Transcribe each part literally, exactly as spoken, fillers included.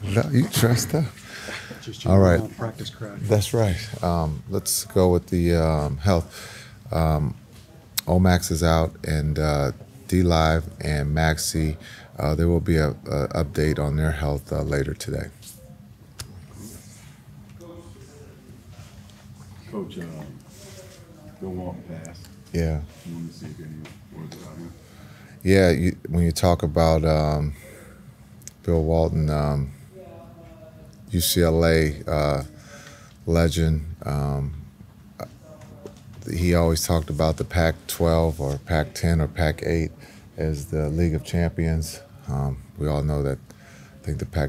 No, you trust her. Just All right. practice crack. That's right. Um, let's go with the um, health. Um, Omax is out, and uh, D Live and Maxi. Uh, there will be a, a update on their health uh, later today. Coach, um, Bill Walton passed. Yeah. You want to see if any words about him? Yeah. You, when you talk about um, Bill Walton, um, U C L A uh, legend. Um, he always talked about the Pac twelve or Pac ten or Pac eight as the League of Champions. Um, we all know that. I think the Pac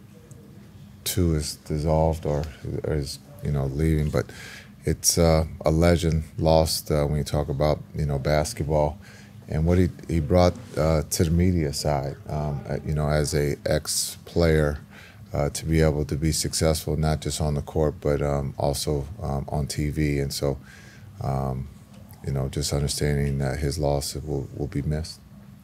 two is dissolved or, or is you know leaving, but it's uh, a legend lost uh, when you talk about you know basketball and what he he brought uh, to the media side. Um, you know, as a ex-player. Uh, to be able to be successful, not just on the court, but um, also um, on T V. And so, um, you know, just understanding that his loss will, will be missed.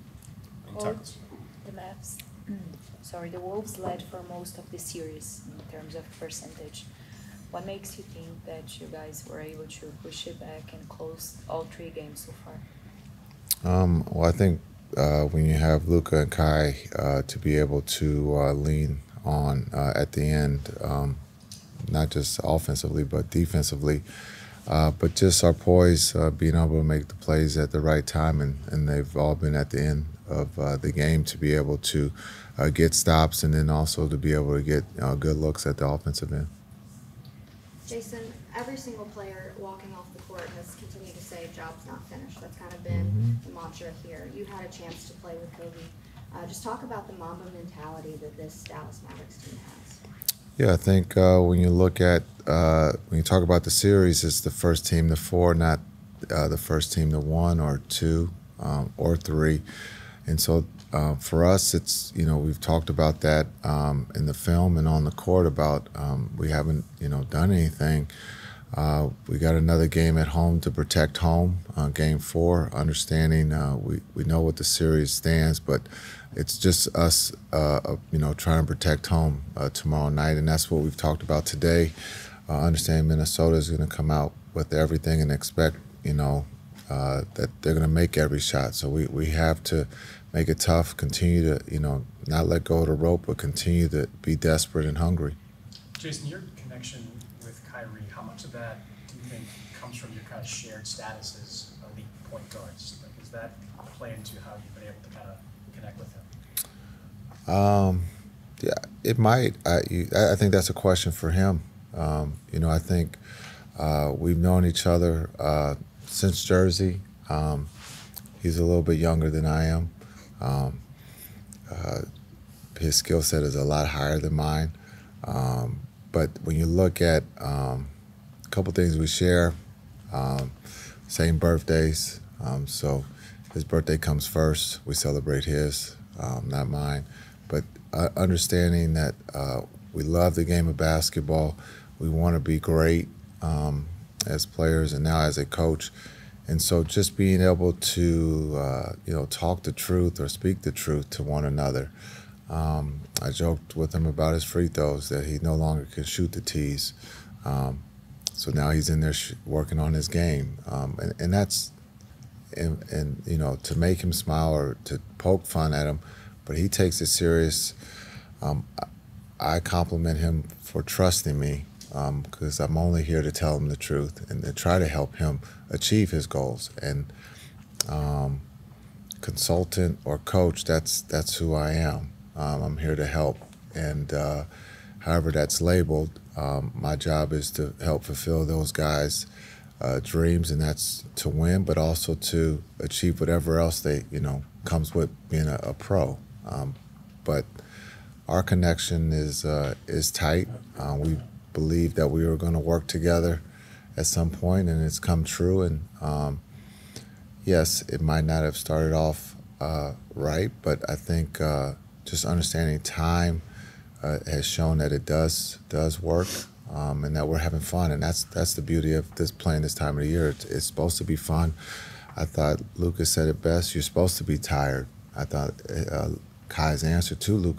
Coach, the Mavs, sorry, the Wolves led for most of the series in terms of percentage. What makes you think that you guys were able to push it back and close all three games so far? Um, well, I think uh, when you have Luka and Kai uh, to be able to uh, lean on uh, at the end, um, not just offensively but defensively, uh, but just our poise, uh, being able to make the plays at the right time, and, and they've all been at the end of uh, the game to be able to uh, get stops and then also to be able to get uh, good looks at the offensive end. Jason, every single player walking off the court has continued to say job's not finished. That's kind of been Mm-hmm. the mantra here. You had a chance to play with Kobe. Uh, just talk about the Mamba mentality that this Dallas Mavericks team has. Yeah, I think uh, when you look at, uh, when you talk about the series, it's the first team to four, not uh, the first team to one or two um, or three. And so uh, for us, it's, you know, we've talked about that um, in the film and on the court about um, we haven't, you know, done anything. Uh, we got another game at home to protect home, uh, game four, understanding uh, we, we know what the series stands, but it's just us, uh, you know, trying to protect home uh, tomorrow night, and that's what we've talked about today. Uh, understanding Minnesota is going to come out with everything and expect, you know, uh, that they're going to make every shot. So we, we have to make it tough, continue to, you know, not let go of the rope, but continue to be desperate and hungry. Jason, your connection with Kyrie, how much of that do you think comes from your kind of shared status as elite point guards? Like, does that play into how you've been able to kind of connect with him? Um, yeah, it might. I, you, I think that's a question for him. Um, you know, I think uh, we've known each other uh, since Jersey. Um, he's a little bit younger than I am. Um, uh, his skill set is a lot higher than mine. Um, but when you look at um, a couple things we share, um, same birthdays. Um, so his birthday comes first. We celebrate his, um, not mine. But uh, understanding that uh, we love the game of basketball, we want to be great um, as players and now as a coach. And so just being able to, uh, you know, talk the truth or speak the truth to one another. Um, I joked with him about his free throws, that he no longer can shoot the tees. Um, so now he's in there sh working on his game. Um, and, and that's, and, and, you know, to make him smile or to poke fun at him, but he takes it serious. Um, I, I compliment him for trusting me, because um, I'm only here to tell him the truth and to try to help him achieve his goals. And um, consultant or coach, that's that's who I am. Um, I'm here to help, and uh, however that's labeled, um, my job is to help fulfill those guys' uh, dreams, and that's to win, but also to achieve whatever else they, you know, comes with being a, a pro. Um, but our connection is uh, is tight. Uh, we believed that we were going to work together at some point, and it's come true. And um, yes, it might not have started off uh, right, but I think uh, just understanding time uh, has shown that it does does work, um, and that we're having fun. And that's that's the beauty of this playing this time of the year. It's, it's supposed to be fun. I thought Luka said it best. You're supposed to be tired. I thought uh, Kai's answer to Luka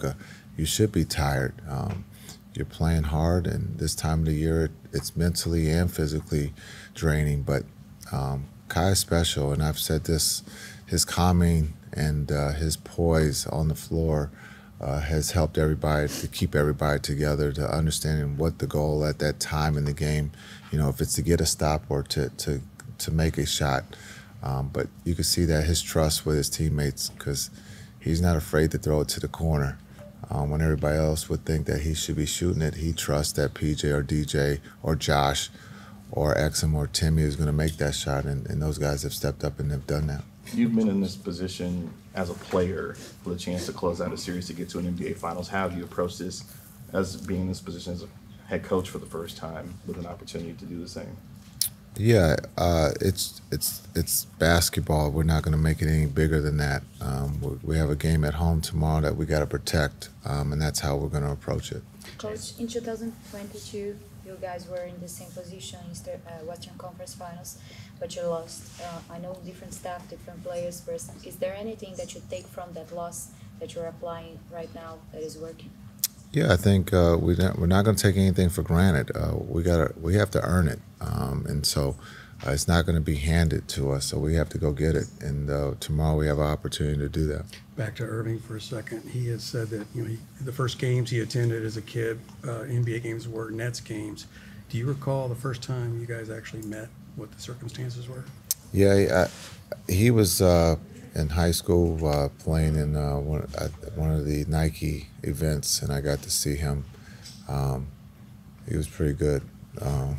you should be tired. Um, you're playing hard, and this time of the year, it, it's mentally and physically draining. But um, Kai is special, and I've said this: his calming and uh, his poise on the floor uh, has helped everybody to keep everybody together, to understanding what the goal at that time in the game. You know, if it's to get a stop or to to to make a shot. Um, but you can see that his trust with his teammates, because he's not afraid to throw it to the corner. Um, when everybody else would think that he should be shooting it, he trusts that P J or D J or Josh or Exum or Timmy is going to make that shot, and, and those guys have stepped up and have done that. You've been in this position as a player with a chance to close out a series to get to an N B A Finals. How have you approached this as being in this position as a head coach for the first time with an opportunity to do the same? Yeah, uh, it's it's it's basketball. We're not going to make it any bigger than that. Um, we, we have a game at home tomorrow that we got to protect, um, and that's how we're going to approach it. Coach, in two thousand twenty-two, you guys were in the same position in the uh, Western Conference Finals, but you lost. Uh, I know different staff, different players. Person. Is there anything that you take from that loss that you're applying right now that is working? Yeah, I think uh, we not, we're not going to take anything for granted. Uh, we got we have to earn it, um, and so uh, it's not going to be handed to us. So we have to go get it. And uh, tomorrow we have an opportunity to do that. Back to Irving for a second. He has said that you know he, the first games he attended as a kid, uh, N B A games were Nets games. Do you recall the first time you guys actually met? What the circumstances were? Yeah, I, he was uh, in high school uh, playing in uh, one, at one of the Nike events, and I got to see him. Um, he was pretty good. Um,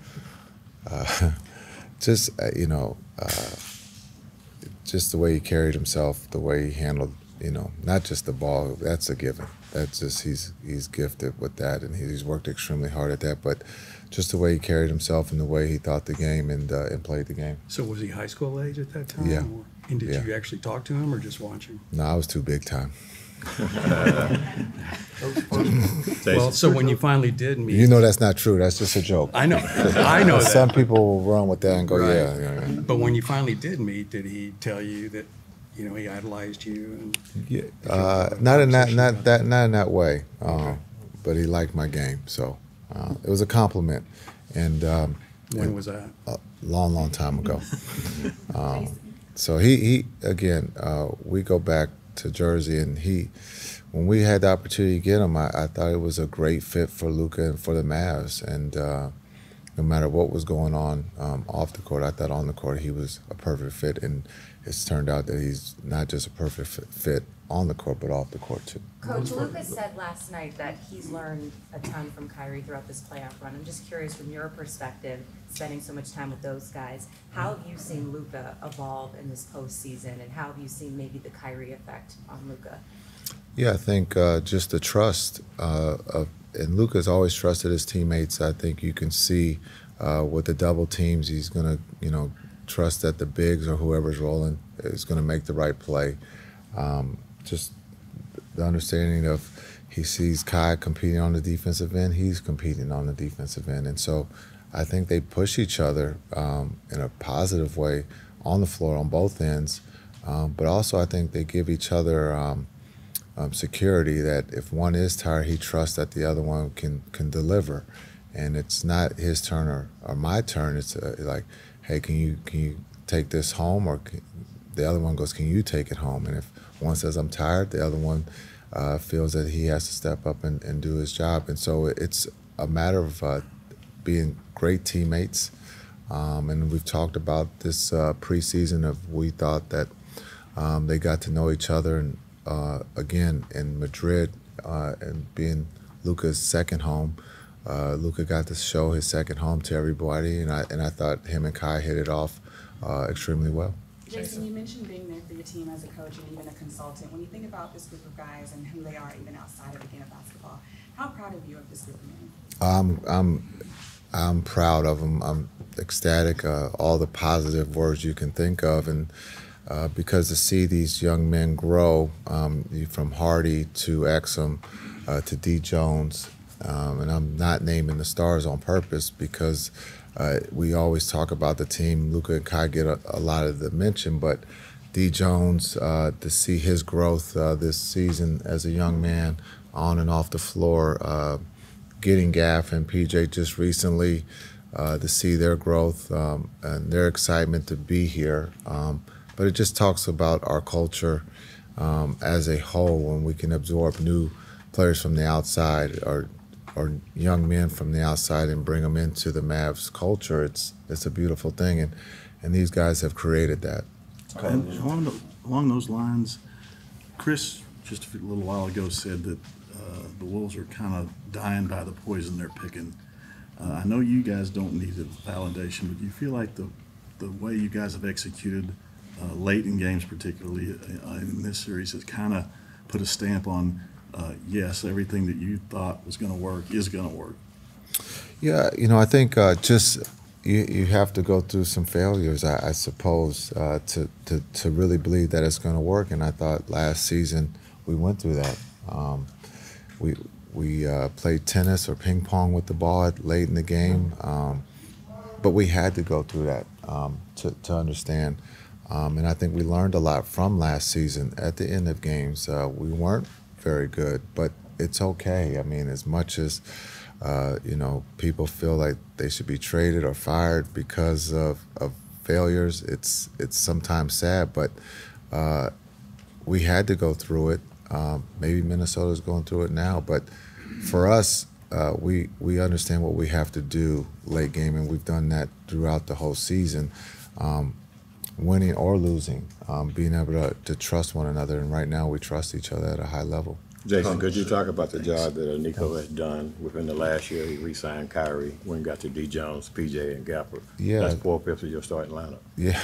uh, just uh, you know, uh, just the way he carried himself, the way he handled, you know, not just the ball. That's a given. That's just he's he's gifted with that, and he's worked extremely hard at that. But just the way he carried himself and the way he thought the game and uh, and played the game. So was he high school age at that time? Yeah. Or, and did Yeah. you actually talk to him or just watch him? No, I was too big time. Well, so when you finally did meet, You know that's not true. That's just a joke. I know, I know Some that. people will run with that and go, Right. yeah, yeah, yeah. But when you finally did meet, did he tell you that you know he idolized you? And Yeah, uh, not in that, not that, not in that way. Uh, but he liked my game, so uh, it was a compliment. And um, when and was that? a long, long time ago. um, so he, he again, uh, we go back to Jersey, and he, when we had the opportunity to get him, I, I thought it was a great fit for Luka and for the Mavs. And uh, no matter what was going on um, off the court, I thought on the court he was a perfect fit. And it's turned out that he's not just a perfect fit- fit on the court, but off the court too. Coach Lucas said last night that he's learned a ton from Kyrie throughout this playoff run. I'm just curious, from your perspective, spending so much time with those guys, how have you seen Luka evolve in this postseason, and how have you seen maybe the Kyrie effect on Luka? Yeah, I think uh, just the trust uh, of, and Luka's always trusted his teammates. I think you can see uh, with the double teams, he's gonna, you know, trust that the bigs or whoever's rolling is gonna make the right play. Um, just the understanding of he sees Kai competing on the defensive end, he's competing on the defensive end, and so I think they push each other um, in a positive way on the floor on both ends. Um, but also, I think they give each other. Um, Um, security that if one is tired, he trusts that the other one can can deliver, and it's not his turn or, or my turn. It's uh, like, hey, can you can you take this home, or can, the other one goes, can you take it home? And if one says I'm tired, the other one uh, feels that he has to step up and, and do his job. And so it's a matter of uh, being great teammates. Um, and we've talked about this uh, preseason of we thought that um, they got to know each other and. Uh, again, in Madrid, uh, and being Luka's second home, uh, Luka got to show his second home to everybody, and I and I thought him and Kai hit it off uh, extremely well. Jason, you mentioned being there for your team as a coach and even a consultant. When you think about this group of guys and who they are, even outside of the game of basketball, how proud are you of this group of men? I'm I'm I'm proud of them. I'm ecstatic. Uh, all the positive words you can think of, and. Uh, because to see these young men grow, um, from Hardy to Exum uh, to D. Jones, um, and I'm not naming the stars on purpose because uh, we always talk about the team. Luka and Kai get a, a lot of the mention, but D. Jones, uh, to see his growth uh, this season as a young man, on and off the floor. Uh, getting Gaff and P J just recently uh, to see their growth um, and their excitement to be here. Um, but it just talks about our culture um, as a whole when we can absorb new players from the outside or or young men from the outside and bring them into the Mavs culture. It's it's a beautiful thing, and and these guys have created that. And along, the, along those lines, Chris just a little while ago said that uh, the Wolves are kind of dying by the poison they're picking. Uh, I know you guys don't need a validation, but do you feel like the the way you guys have executed uh, late in games, particularly uh, in this series, has kind of put a stamp on uh, yes, everything that you thought was going to work is going to work? Yeah, you know, I think uh, just you, you have to go through some failures, I, I suppose, uh, to, to, to really believe that it's going to work. And I thought last season we went through that. Um, we we uh, played tennis or ping pong with the ball at, late in the game, um, but we had to go through that um, to, to understand. Um, and I think we learned a lot from last season. At the end of games, uh, we weren't very good, but it's okay. I mean, as much as uh, you know, people feel like they should be traded or fired because of, of failures, it's it's sometimes sad, but uh, we had to go through it. Um, maybe Minnesota's going through it now, but for us, uh, we we understand what we have to do late game, and we've done that throughout the whole season, um, winning or losing, um, being able to, to trust one another, and right now we trust each other at a high level. Jason, could you talk about the job that Nico has done within the last year? He re-signed Kyrie, when he got to D. Jones, P J, and Gapper. Yeah. That's four-fifths of your starting lineup. Yeah,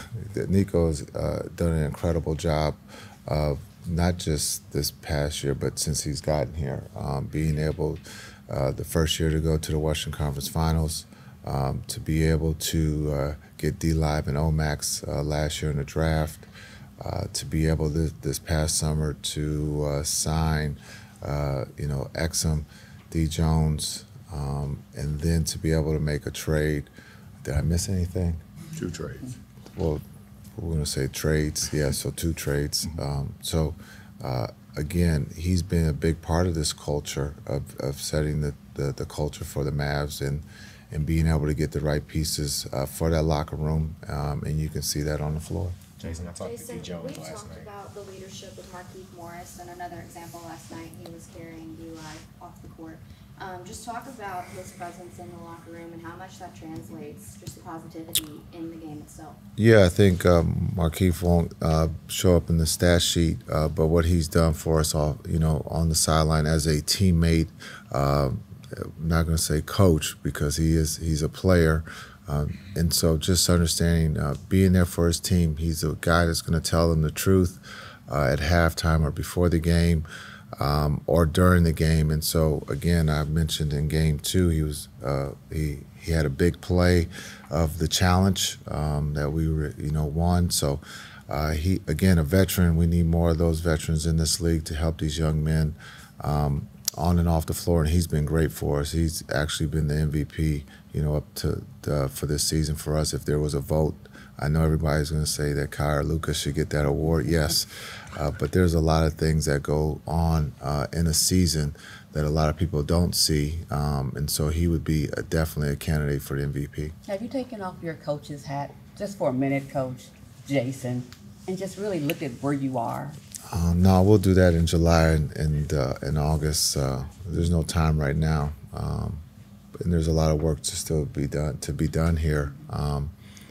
Nico has uh, done an incredible job of not just this past year, but since he's gotten here, um, being able uh, the first year to go to the Western Conference Finals, um, to be able to uh, get D-Live and O-Max uh, last year in the draft, uh, to be able this, this past summer to uh, sign, uh, you know, Exum, D. Jones, um, and then to be able to make a trade. Did I miss anything? Two trades. Well, we're going to say trades. Yeah, so two trades. Um, so, uh, again, he's been a big part of this culture of, of setting the, the, the culture for the Mavs and, and being able to get the right pieces uh, for that locker room, um, and you can see that on the floor. Jason, I talked to Jason, D. Jones we last talked night. about the leadership with Markieff Morris, and another example last night, he was carrying Eli off the court. Um, just talk about his presence in the locker room and how much that translates, just the positivity in the game itself. Yeah, I think um, Markieff won't uh, show up in the stat sheet, uh, but what he's done for us all, you know, on the sideline as a teammate, uh, I'm not going to say coach because he is he's a player. Um, and so just understanding, uh, being there for his team, he's a guy that's going to tell them the truth uh, at halftime or before the game um, or during the game. And so, again, I mentioned in game two, he was uh, he he had a big play of the challenge um, that we were, you know, won. So uh, he, again, a veteran. We need more of those veterans in this league to help these young men um, on and off the floor, and he's been great for us. He's actually been the M V P, you know, up to the, for this season for us. If there was a vote, I know everybody's going to say that Kai or Lucas should get that award. Yes, uh, but there's a lot of things that go on uh, in a season that a lot of people don't see, um, and so he would be a, definitely a candidate for the M V P. Have you taken off your coach's hat just for a minute, Coach Jason, and just really looked at where you are? Um, no, we'll do that in July and, and uh, in August. Uh, there's no time right now, um, and there's a lot of work to still be done to be done here. Um,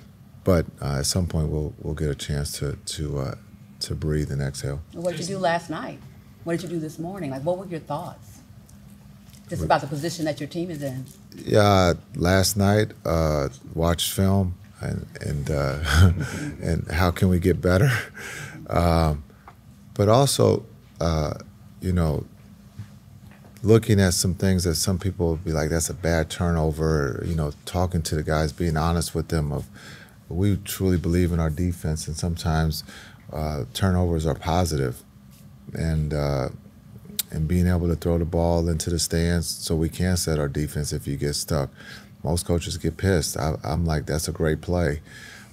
but uh, at some point, we'll we'll get a chance to to uh, to breathe and exhale. What did you do last night? What did you do this morning? Like, what were your thoughts? Just about the position that your team is in. Yeah, last night uh, watched film and and uh, and how can we get better. Um, But also, uh, you know, looking at some things that some people would be like, that's a bad turnover, you know, talking to the guys, being honest with them of, we truly believe in our defense, and sometimes uh, turnovers are positive. And, uh, and being able to throw the ball into the stands so we can set our defense if you get stuck. Most coaches get pissed. I, I'm like, that's a great play.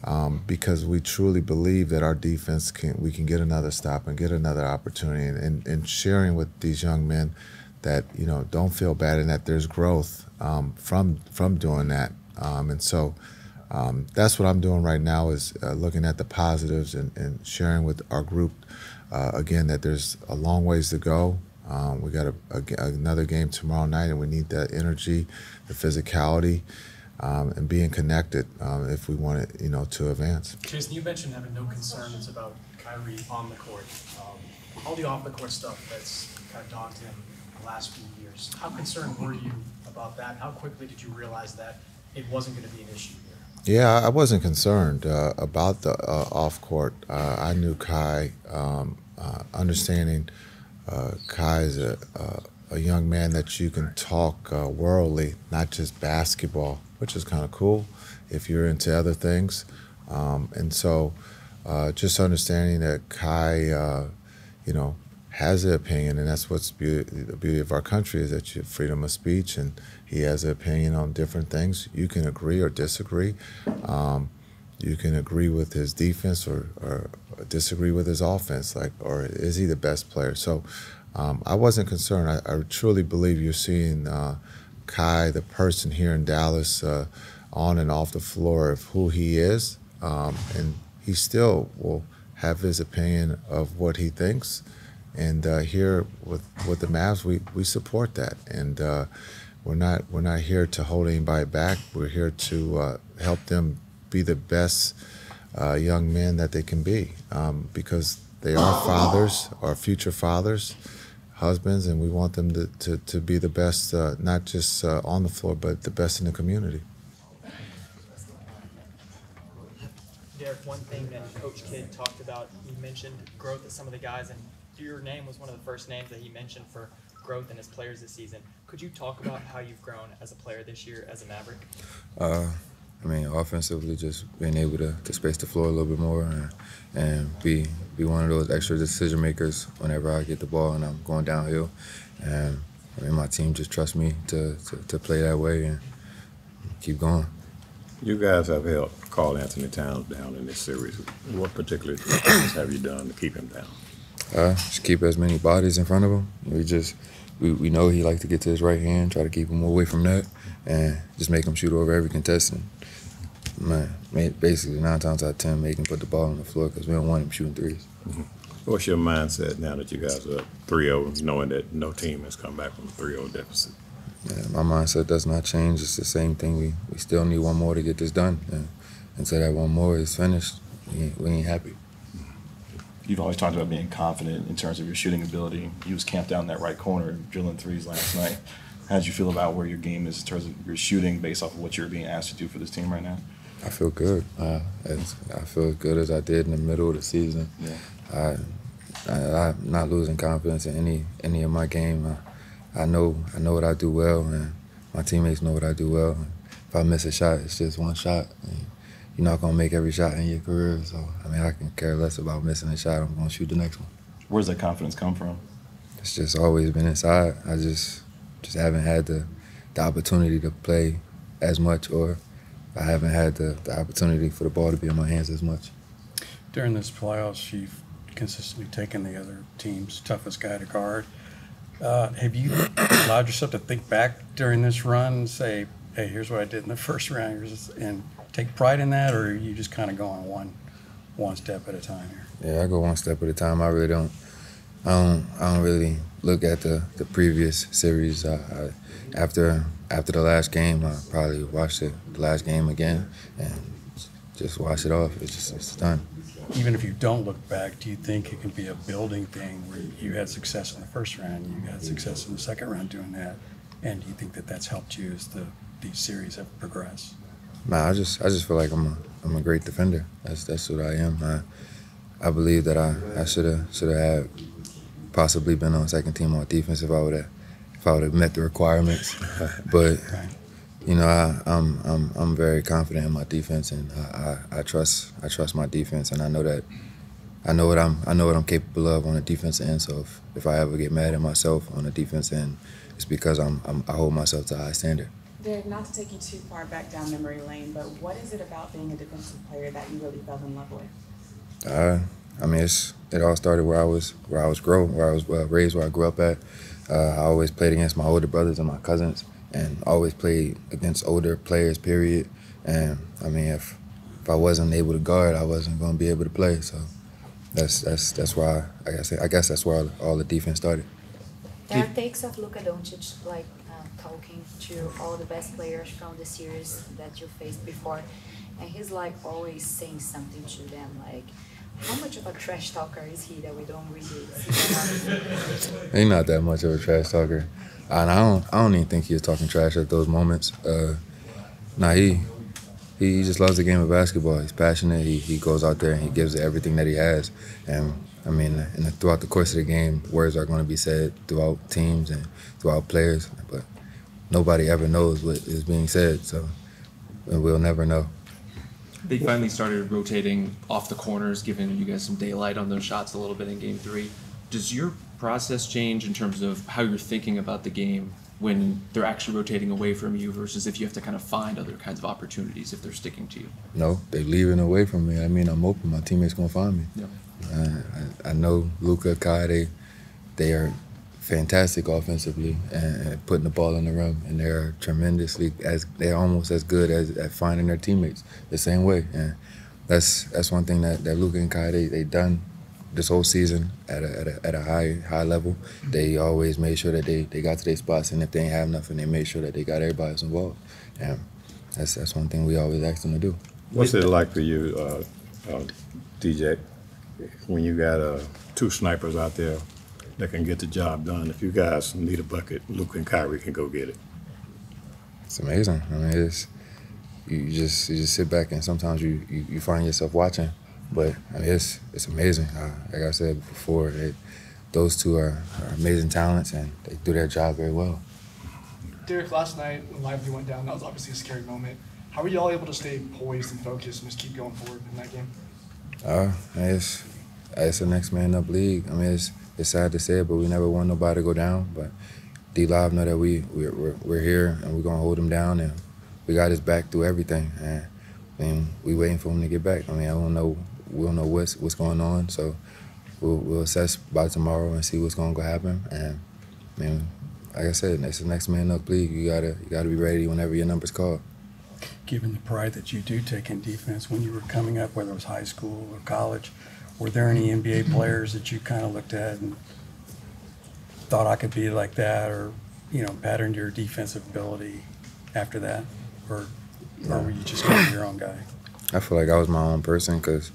um, because we truly believe that our defense can we can get another stop and get another opportunity, and, and, and sharing with these young men that, you know, don't feel bad and that there's growth um, from from doing that. Um, and so um, that's what I'm doing right now, is uh, looking at the positives and, and sharing with our group, uh, again, that there's a long ways to go. Um, we got a, a, another game tomorrow night, and we need that energy, the physicality, um, and being connected um, if we want it, you know, to advance. Jason, you mentioned having no concerns about Kyrie on the court. Um, all the off-the-court stuff that's kind of dogged him the last few years. How concerned were you about that? How quickly did you realize that it wasn't going to be an issue here? Yeah, I wasn't concerned uh, about the uh, off-court. Uh, I knew Kai, um, uh, understanding uh, Kai is a, uh, a young man that you can talk uh, worldly, not just basketball, which is kind of cool if you're into other things. Um, and so uh, just understanding that Kai, uh, you know, has an opinion, and that's what's beauty, the beauty of our country, is that you have freedom of speech, and he has an opinion on different things. You can agree or disagree. Um, you can agree with his defense or, or disagree with his offense, like, or is he the best player? So um, I wasn't concerned. I, I truly believe you're seeing uh, Kai, the person here in Dallas, uh, on and off the floor, of who he is, um, and he still will have his opinion of what he thinks. And uh, here with with the Mavs, we, we support that, and uh, we're not we're not here to hold anybody back. We're here to uh, help them be the best uh, young men that they can be, um, because they are fathers, or future fathers, husbands, and we want them to to, to be the best, uh, not just uh, on the floor, but the best in the community. Derek, one thing that Coach Kidd talked about, he mentioned growth of some of the guys, and your name was one of the first names that he mentioned for growth in his players this season. Could you talk about how you've grown as a player this year as a Maverick? Uh, I mean, offensively, just being able to, to space the floor a little bit more and, and be be one of those extra decision makers whenever I get the ball and I'm going downhill. And I mean, my team just trusts me to, to, to play that way and keep going. You guys have helped Karl Anthony Towns down in this series. What particular things have you done to keep him down? Uh, just keep as many bodies in front of him. We just we, we know he likes to get to his right hand, try to keep him away from that, and just make him shoot over every contestant. Man, basically nine times out of ten, make him put the ball on the floor because we don't want him shooting threes. Mm-hmm. What's your mindset now that you guys are three oh, knowing that no team has come back from a three oh deficit? Yeah, my mindset does not change. It's the same thing. We we still need one more to get this done, and until that one more is finished, we ain't, we ain't happy. You've always talked about being confident in terms of your shooting ability. You was camped down that right corner, drilling threes last night. How did you feel about where your game is in terms of your shooting based off of what you're being asked to do for this team right now? I feel good. Uh, I feel as good as I did in the middle of the season. Yeah. I, I, I'm not losing confidence in any any of my game. I, I know I know what I do well, and my teammates know what I do well. If I miss a shot, it's just one shot. And you're not gonna make every shot in your career, so I mean I can care less about missing a shot. I'm gonna shoot the next one. Where's that confidence come from? It's just always been inside. I just just haven't had the the opportunity to play as much, or I haven't had the, the opportunity for the ball to be in my hands as much. During this playoffs, you've consistently taken the other team's toughest guy to guard. Uh, have you allowed yourself to think back during this run and say, hey, here's what I did in the first round, and take pride in that, or are you just kind of going one one step at a time here? Yeah, I go one step at a time. I really don't. I don't. I don't really look at the, the previous series. I, I, after after the last game, I probably watched it, the last game again, and just watch it off. It's just it's done. Even if you don't look back, do you think it can be a building thing where you had success in the first round, you had success in the second round doing that, and do you think that that's helped you as the these series have progressed? Nah, I just I just feel like I'm a I'm a great defender. That's that's what I am. I I believe that I I should have should have had possibly been on second team on defense if I would have if I would have met the requirements. But you know I I'm I'm I'm very confident in my defense, and I, I, I trust I trust my defense, and I know that I know what I'm I know what I'm capable of on the defensive end. So if, if I ever get mad at myself on the defense end, it's because I'm, I'm I hold myself to a high standard. Derek, not to take you too far back down memory lane, but what is it about being a defensive player that you really fell in love with? Uh, I mean, it's, it all started where I was where I was grow, where I was uh, raised, where I grew up at. Uh, I always played against my older brothers and my cousins, and always played against older players. Period. And I mean, if if I wasn't able to guard, I wasn't going to be able to play. So that's that's that's why I guess I guess that's where all, all the defense started. There are takes of Luka Doncic, like uh, talking to all the best players from the series that you faced before, and he's like always saying something to them, like, how much of a trash talker is he that we don't really see? He's not that much of a trash talker, and I don't I don't even think he was talking trash at those moments. Uh, nah, he he just loves the game of basketball. He's passionate. He he goes out there and he gives it everything that he has, and. I mean, in the, throughout the course of the game, words are going to be said throughout teams and throughout players, but nobody ever knows what is being said, so we'll never know. They finally started rotating off the corners, giving you guys some daylight on those shots a little bit in game three. Does your process change in terms of how you're thinking about the game when they're actually rotating away from you versus if you have to kind of find other kinds of opportunities if they're sticking to you? No, they're leaving away from me. I mean, I'm open. My teammates going to find me. Yeah. Uh, I, I know Luka, Kai, they, they are fantastic offensively and, and putting the ball in the rim, and they're tremendously as they're almost as good as at finding their teammates the same way. And that's that's one thing that, that Luka and Kai they they done this whole season at a at a, at a high high level. They always made sure that they, they got to their spots, and if they ain't have nothing, they made sure that they got everybody else involved. And that's that's one thing we always ask them to do. What's it like for you, uh, uh, D J? When you got uh, two snipers out there that can get the job done, if you guys need a bucket, Luka and Kyrie can go get it. It's amazing. I mean, it's you just you just sit back and sometimes you, you, you find yourself watching, but I mean, it's it's amazing. Uh, like I said before, it, those two are, are amazing talents and they do their job very well. Derek, last night when Lively went down, that was obviously a scary moment. How were you all able to stay poised and focused and just keep going forward in that game? Uh, it's it's a next man up league. I mean, it's it's sad to say it, but we never want nobody to go down. But D Live know that we we're, we're we're here and we're gonna hold him down, and we got his back through everything. And I mean, we waiting for him to get back. I mean, I don't know. We don't know what's what's going on, so we'll we'll assess by tomorrow and see what's gonna go happen. And I mean, like I said, it's the next man up league. You gotta you gotta be ready whenever your number's called. Given the pride that you do take in defense, when you were coming up, whether it was high school or college, were there any N B A players that you kind of looked at and thought I could be like that, or, you know, patterned your defensive ability after that? Or, or were you just kind of your own guy? I feel like I was my own person because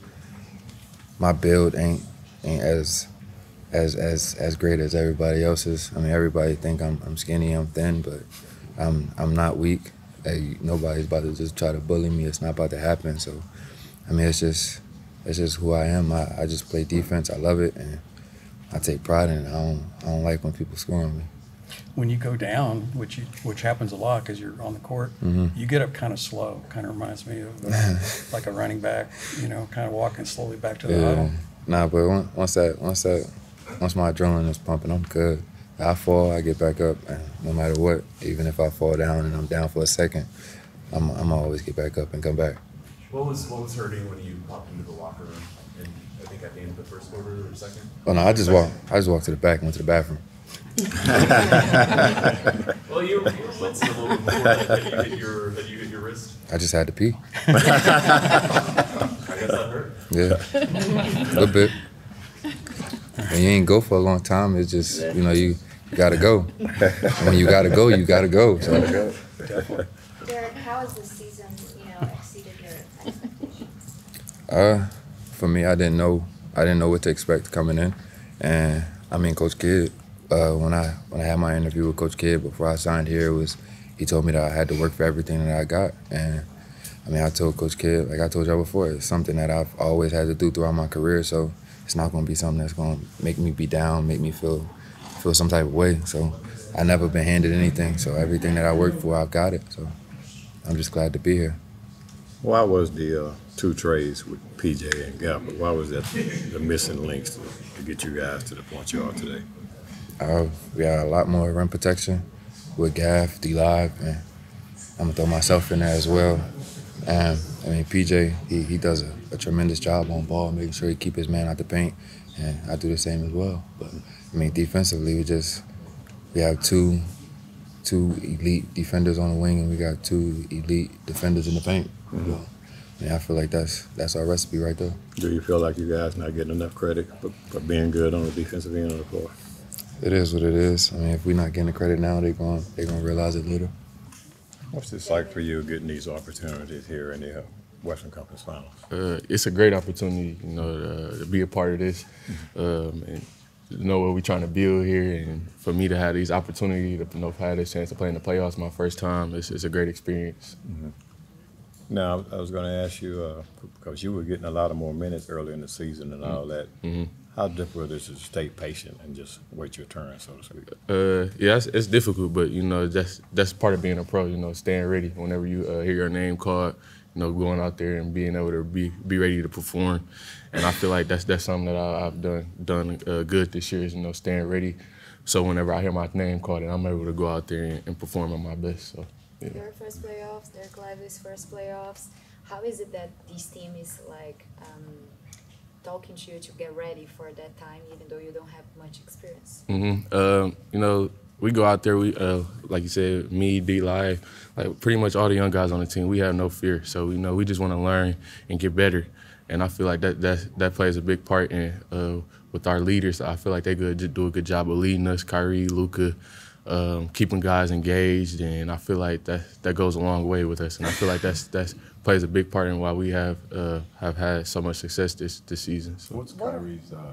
my build ain't ain't as as as as great as everybody else's. I mean, everybody think I'm I'm skinny, I'm thin, but I'm I'm not weak. Hey, nobody's about to just try to bully me. It's not about to happen. So, I mean, it's just it's just who I am. I, I just play defense. I love it, and I take pride in it. I don't I don't like when people score on me. When you go down, which you, which happens a lot because you're on the court, mm-hmm. you get up kind of slow. Kind of reminds me of uh, like a running back, you know, kind of walking slowly back to the yeah. huddle. Nah, but once that once that once my adrenaline is pumping, I'm good. I fall, I get back up, and no matter what, even if I fall down and I'm down for a second, I'm I'm always get back up and come back. What was what was hurting when you popped into the locker room? And I think at the end of the first quarter or second. Oh no, I just walked. I just walked to the back and went to the bathroom. Well, you were wincing a little bit before that. Did you hit your did you hit your wrist? I just had to pee. I guess that hurt. Yeah, a little bit. When you ain't go for a long time, it's just, you know, you, you gotta go. And when you gotta go, you gotta go. So. Derek, how has this season, you know, exceeded your expectations? Uh, for me, I didn't know I didn't know what to expect coming in, and I mean, Coach Kidd. Uh, when I when I had my interview with Coach Kidd before I signed here, was he told me that I had to work for everything that I got, and I mean, I told Coach Kidd, like I told y'all before, it's something that I've always had to do throughout my career. So. It's not going to be something that's going to make me be down, make me feel feel some type of way. So I've never been handed anything. So everything that I worked for, I've got it. So I'm just glad to be here. Why was the uh, two trades with P J and Gafford, why was that the missing links to, to get you guys to the point you are today? Uh, we got a lot more rim protection with Gaff, D-Live, and I'm gonna throw myself in there as well. And I mean, P J, he, he does a, a tremendous job on ball, making sure he keep his man out the paint, and I do the same as well. But I mean, defensively, we just we have two two elite defenders on the wing, and we got two elite defenders in the paint. Mm-hmm. So, I mean, I feel like that's that's our recipe right there. Do you feel like you guys not getting enough credit for, for being good on the defensive end of the floor? It is what it is. I mean, if we're not getting the credit now, they're going they're going to realize it later. What's this like for you getting these opportunities here in the uh, Western Conference Finals? Uh, it's a great opportunity, you know, uh, to be a part of this, um, and to know what we're trying to build here, and for me to have these opportunities, to you know, have this chance to play in the playoffs my first time, it's, it's a great experience. Mm-hmm. Now, I was going to ask you, uh, because you were getting a lot of more minutes early in the season and all that, mm-hmm. how difficult is it to stay patient and just wait your turn, so to speak? Uh, yeah, it's, it's difficult, but, you know, that's that's part of being a pro, you know, staying ready whenever you uh, hear your name called, you know, going out there and being able to be be ready to perform. And I feel like that's that's something that I, I've done done uh, good this year is, you know, staying ready. So whenever I hear my name called, and I'm able to go out there and, and perform at my best. So, yeah. Your first playoffs, Derek Lively's first playoffs. How is it that this team is like um, talking to you to get ready for that time, even though you don't have much experience? Mm-hmm. Um, you know, we go out there. We uh, like you said, me, D Live, like pretty much all the young guys on the team. We have no fear. So you know, we just want to learn and get better. And I feel like that that that plays a big part in uh, with our leaders. I feel like they could do a good job of leading us, Kyrie, Luka. Um, keeping guys engaged, and I feel like that that goes a long way with us. And I feel like that's that's plays a big part in why we have uh, have had so much success this this season. So. What's Kyrie's? Uh,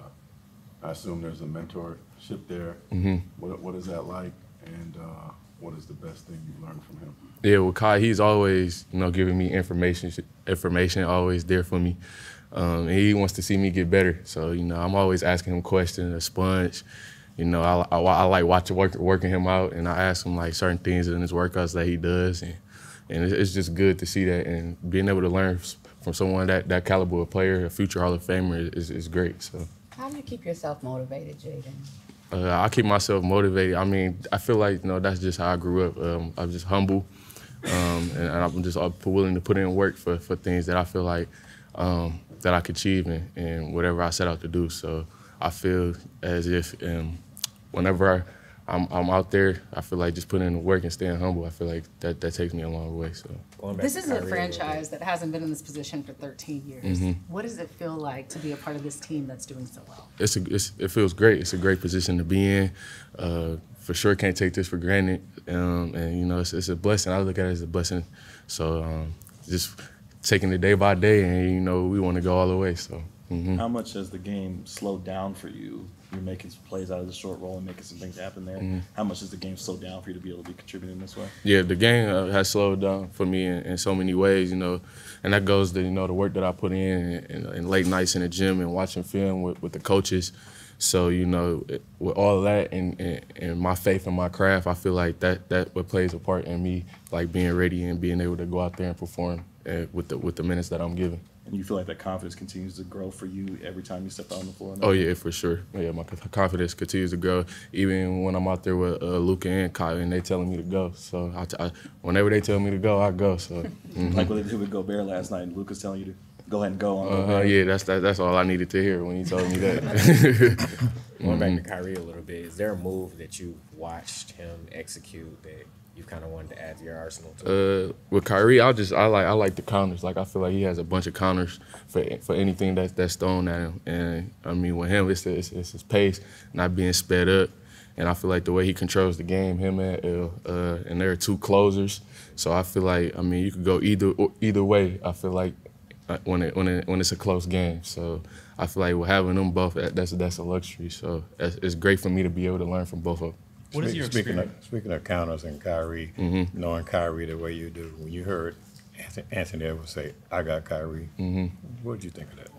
I assume there's a mentorship there. Mm-hmm. What what is that like, and uh, what is the best thing you've learned from him? Yeah, well, Kai, he's always you know giving me information, information always there for me. Um, and he wants to see me get better. So you know, I'm always asking him questions, a sponge. You know, I, I, I like watching work, working him out, and I ask him like certain things in his workouts that he does, and and it's just good to see that, and being able to learn from someone that that caliber of player, a future Hall of Famer, is is great. So. How do you keep yourself motivated, Jaden? Uh, I keep myself motivated. I mean, I feel like you know that's just how I grew up. Um, I'm just humble, um, and I'm just willing to put in work for for things that I feel like um, that I could achieve in, in whatever I set out to do. So. I feel as if um, whenever I'm, I'm out there, I feel like just putting in the work and staying humble. I feel like that, that takes me a long way. So this is a franchise that hasn't been in this position for thirteen years. Mm-hmm. What does it feel like to be a part of this team that's doing so well? It's, a, it's it feels great. It's a great position to be in. Uh, for sure, can't take this for granted. Um, and you know, it's, it's a blessing. I look at it as a blessing. So um, just taking it day by day, and you know, we want to go all the way. So. Mm-hmm. How much has the game slowed down for you? You're making some plays out of the short roll and making some things happen there. Mm-hmm. How much has the game slowed down for you to be able to be contributing this way? Yeah, the game uh, has slowed down for me in, in so many ways, you know, and that goes to, you know, the work that I put in and, and late nights in the gym and watching film with, with the coaches. So, you know, it, with all of that and, and, and my faith in my craft, I feel like that, that what plays a part in me, like being ready and being able to go out there and perform uh, with the with the minutes that I'm given. And you feel like that confidence continues to grow for you every time you step out on the floor? Oh, yeah, for sure. Yeah, my confidence continues to grow, even when I'm out there with uh, Luka and Kyle, and they telling me to go. So I t- I, whenever they tell me to go, I go. So mm-hmm. Like what they did with Gobert last night, and Luka's telling you to go ahead and go on uh, Gobert. Yeah, that's that, that's all I needed to hear when he told me that. Going back to Kyrie a little bit, is there a move that you've watched him execute that you kind of wanted to add to your arsenal too? Uh, with Kyrie, I just I like I like the counters. Like I feel like he has a bunch of counters for for anything that's that's thrown at him. And I mean, with him, it's it's, it's his pace, not being sped up. And I feel like the way he controls the game, him and uh, uh, and there are two closers. So I feel like I mean you could go either either way. I feel like when it when it when it's a close game. So I feel like with having them both, that's that's a luxury. So it's, it's great for me to be able to learn from both of them. What is your speaking of, speaking of counters and Kyrie, mm-hmm. knowing Kyrie the way you do, when you heard Anthony Edwards say, "I got Kyrie," mm-hmm. what did you think of that?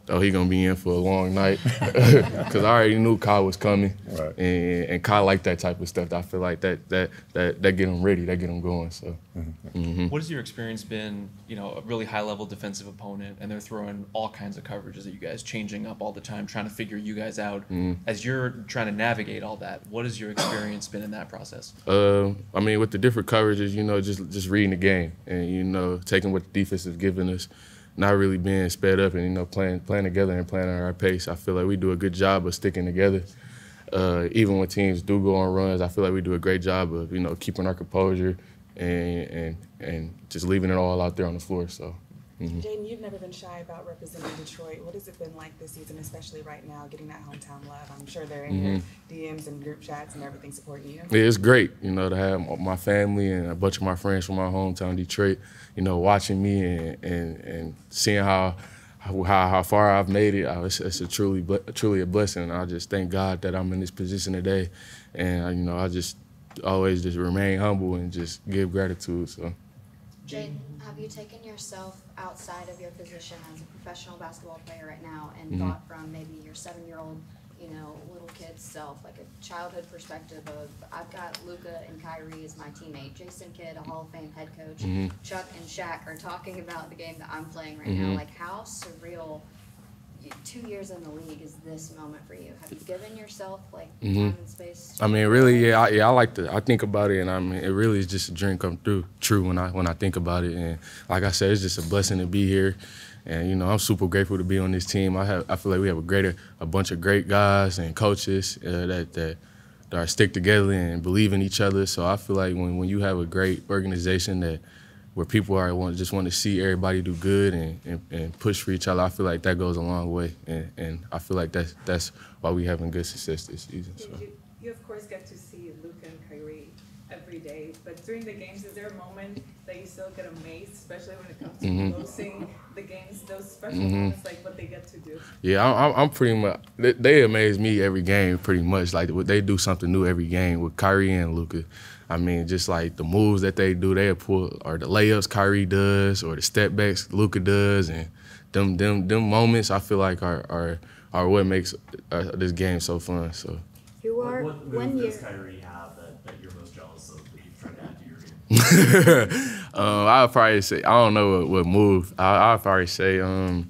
oh, he gonna be in for a long night, because I already knew Kyle was coming, Right. and and Kyle liked that type of stuff. I feel like that that that that get him ready, that get him going. So. Mhm. What has your experience been, you know, a really high-level defensive opponent, and they're throwing all kinds of coverages at you guys, changing up all the time, trying to figure you guys out. Mhm. As you're trying to navigate all that, what has your experience been in that process? Uh, I mean, with the different coverages, you know, just just reading the game and, you know, taking what the defense is giving us, not really being sped up and, you know, playing playing together and playing at our pace. I feel like we do a good job of sticking together. Uh, even when teams do go on runs, I feel like we do a great job of, you know, keeping our composure and and and just leaving it all out there on the floor. So. Mhm. Jaden, you've never been shy about representing Detroit. What has it been like this season, especially right now, getting that hometown love? I'm sure they're in your Mhm. D Ms and group chats and everything supporting you. Yeah, it's great, you know, to have my family and a bunch of my friends from my hometown, Detroit, you know, watching me and and, and seeing how, how how far I've made it. Uh, It's, it's a truly ble- truly a blessing. I just thank God that I'm in this position today, and you know, I just always just remain humble and just give gratitude. So. Jaden, have you taken yourself outside of your position as a professional basketball player right now and Mhm. thought from maybe your seven-year-old, you know, little kid self, like a childhood perspective of, I've got Luka and Kyrie as my teammate, Jason Kidd, a Hall of Fame head coach, Mhm. Chuck and Shaq are talking about the game that I'm playing right now. Mhm. Like, how surreal, y- two years in the league, is this moment for you? Have you given yourself, like, Mhm. time and space? I mean, really, yeah, I, yeah. I like to. I think about it, and I mean, it really is just a dream come through, true when I when I think about it. And like I said, it's just a blessing to be here, and you know, I'm super grateful to be on this team. I have, I feel like we have a great, a bunch of great guys and coaches uh, that that that are stick together and believe in each other. So I feel like when when you have a great organization that where people are want just want to see everybody do good and, and, and push for each other, I feel like that goes a long way, and, and I feel like that's that's why we having good success this season. So. You, you of course get to see Luka and Kyrie every day, but during the games, is there a moment that you still get amazed, especially when it comes to Mhm. closing the games, those special Mhm. moments, like what they get to do? Yeah, I'm, I'm- I'm pretty much. They, they amaze me every game, pretty much. Like they do something new every game with Kyrie and Luka. I mean, just like the moves that they do, they pull, or the layups Kyrie does, or the step backs Luka does, and them them them moments I feel like are are, are what makes uh, this game so fun. So. You What, are, what one move year. does Kyrie have that, that you're most jealous of that you've tried to add to your game? um, I'll probably say I don't know what, what move. I, I'll probably say um,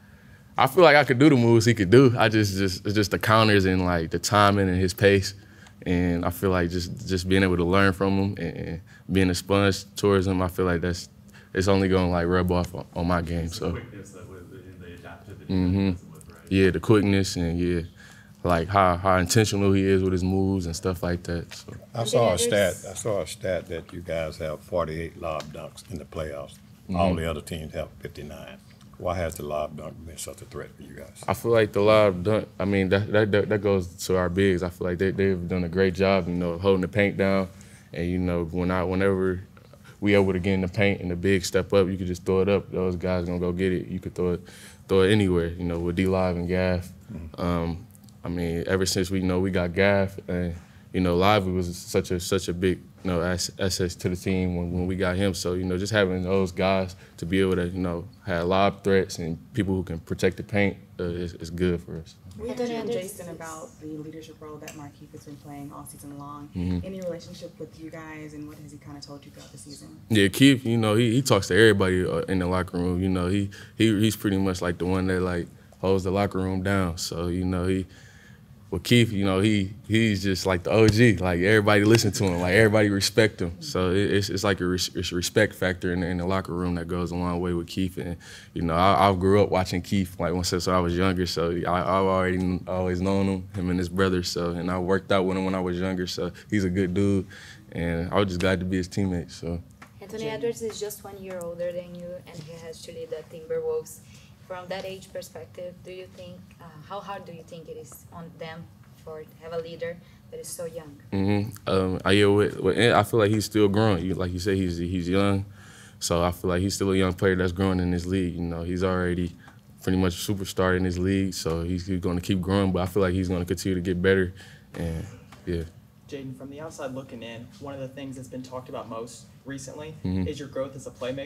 I feel like I could do the moves he could do. I just just it's just the counters and like the timing and his pace, and I feel like just just being able to learn from him and, and being a sponge towards him. I feel like that's it's only gonna like rub off on, on my game. It's the So. quickness that with the, the adaptivity hmm that comes with, right? Yeah, the quickness and yeah, like how how intentional he is with his moves and stuff like that. So. I saw a stat, I saw a stat that you guys have forty-eight lob dunks in the playoffs. All Mhm. the other teams have fifty-nine. Why has the lob dunk been such a threat for you guys? I feel like the lob dunk. I mean, that that that, that goes to our bigs. I feel like they they've done a great job, you know, holding the paint down, and you know, when I whenever we able to get in the paint and the bigs step up, you could just throw it up. Those guys gonna go get it. You could throw it throw it anywhere. You know, with D Live and Gaff. Um, I mean, ever since we know we got Gaff, and you know, Lively was such a such a big you know ass- asset to the team when, when we got him. So you know, just having those guys to be able to you know have lob threats and people who can protect the paint uh, is, is good for us. We Anthony talked to Anderson. Jason about the leadership role that Markieff has been playing all season long. Mhm. Any relationship with you guys, and what has he kind of told you throughout the season? Yeah, Keith, you know, he, he talks to everybody uh, in the locker room. You know, he, he he's pretty much like the one that like holds the locker room down. So, you know, he with Keith, you know, he he's just like the O G. Like everybody listen to him, like everybody respect him. So it, it's it's like a, res, it's a respect factor in the, in the locker room that goes a long way with Keith. And you know, I, I grew up watching Keith like once since I was younger. So I I've already kn- always known him, him and his brother. So and I worked out with him when I was younger. So he's a good dude, and I was just glad to be his teammate. So. Anthony Edwards is just one year older than you, and he has to lead the Timberwolves. From that age perspective, do you think, uh, how hard do you think it is on them for to have a leader that is so young? Mm-hmm. Um, I, yeah, with, with, I feel like he's still growing. You- Like you said, he's he's young, so I feel like he's still a young player that's growing in this league. You know, he's already pretty much a superstar in this league, so he's, he's going to keep growing. But I feel like he's going to continue to get better, and yeah. Jaden, from the outside looking in, one of the things that's been talked about most recently Mhm. is your growth as a playmaker.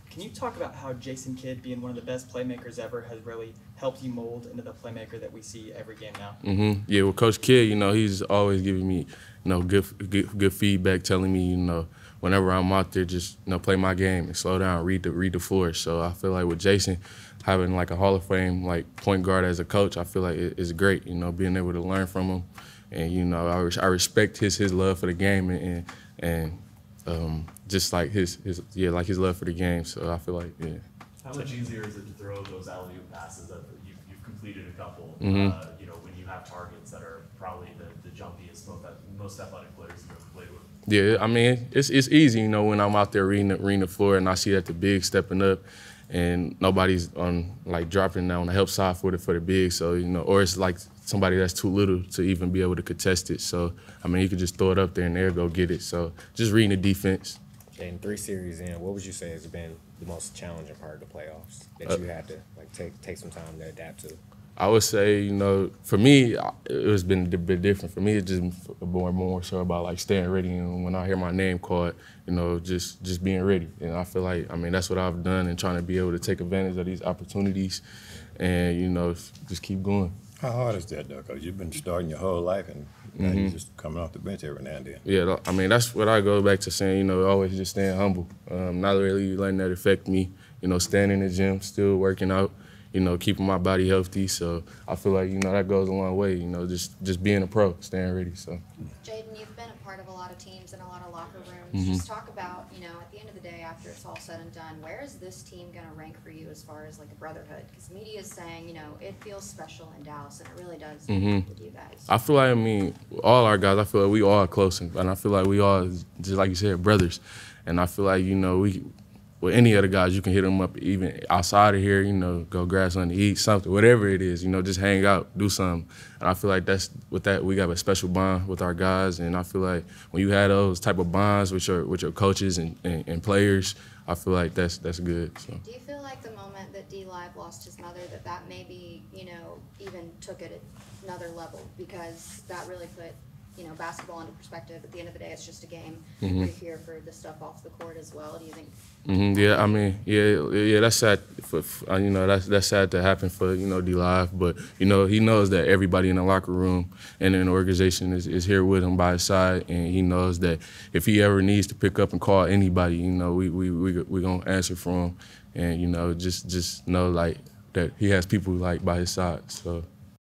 Can you talk about how Jason Kidd, being one of the best playmakers ever, has really helped you mold into the playmaker that we see every game now? Mm-hmm. Yeah, well, Coach Kidd, you know, he's always giving me, you know, good, good, good feedback, telling me, you know, whenever I'm out there, just, you know, play my game and slow down, read the read the floor. So I feel like with Jason, having like a Hall of Fame like point guard as a coach, I feel like it, it's great. You know, being able to learn from him, and you know, I, res I respect his his love for the game and and, and um, just like his his yeah, like his love for the game. So I feel like yeah. How much easier is it to throw those alley-oop passes that you've, you've completed a couple? Mm-hmm. uh, you know, when you have targets that are probably the, the jumpiest, most, most athletic players you've ever played with. Yeah, I mean, it's it's easy, you know, when I'm out there reading the, reading the floor and I see that the big stepping up and nobody's on like dropping down on the help side for the for the big. So, you know, or it's like somebody that's too little to even be able to contest it. So, I mean, you could just throw it up there and they'll go get it. So, just reading the defense. And three series in, what would you say has been the most challenging part of the playoffs that Uh, you had to like take take some time to adapt to? I would say, you know, for me, it has been a bit different. For me, it's just more and more so about like staying ready. And when I hear my name called, you know, just just being ready. And I feel like, I mean, that's what I've done and trying to be able to take advantage of these opportunities and, you know, just keep going. How hard is that, though? Because you've been starting your whole life and now Mhm. you're just coming off the bench every now and then. Yeah, I mean, that's what I go back to saying, you know, always just staying humble. Um, not really letting that affect me. You know, staying in the gym, still working out, you know, keeping my body healthy. So I feel like, you know, that goes a long way, you know, just just being a pro, staying ready. So. Jaden, you've been a part of a lot of teams and a lot of locker rooms. Mhm. Just talk about, you know, at the end of the day, after it's all said and done, where is this team going to rank for you as far as like a brotherhood? Because media is saying, you know, it feels special in Dallas, and it really does Mm-hmm. with you guys. I feel like, I mean, all our guys, I feel like we all are close, and and I feel like we all, just like you said, brothers. And I feel like, you know, we, with any other guys, you can hit them up even outside of here, you know, go grab something to eat, something, whatever it is, you know, just hang out, do something. And I feel like that's, with that, we got a special bond with our guys, and I feel like when you have those type of bonds with your with your coaches and, and, and players, I feel like that's that's good. So. Do you feel like the moment that D-Live lost his mother, that that maybe, you know, even took it another level, because that really put, you know, basketball into perspective? At the end of the day, it's just a game. Mhm. We're here for the stuff off the court as well. Do you think? Mm-hmm. Yeah, I mean, yeah, yeah, that's sad. For, for uh, you know, that's that's sad to happen for you know D-Live, but you know he knows that everybody in the locker room and in the organization is, is here with him by his side, and he knows that if he ever needs to pick up and call anybody, you know, we we we we gonna answer for him, and you know, just just know like that he has people like by his side. So.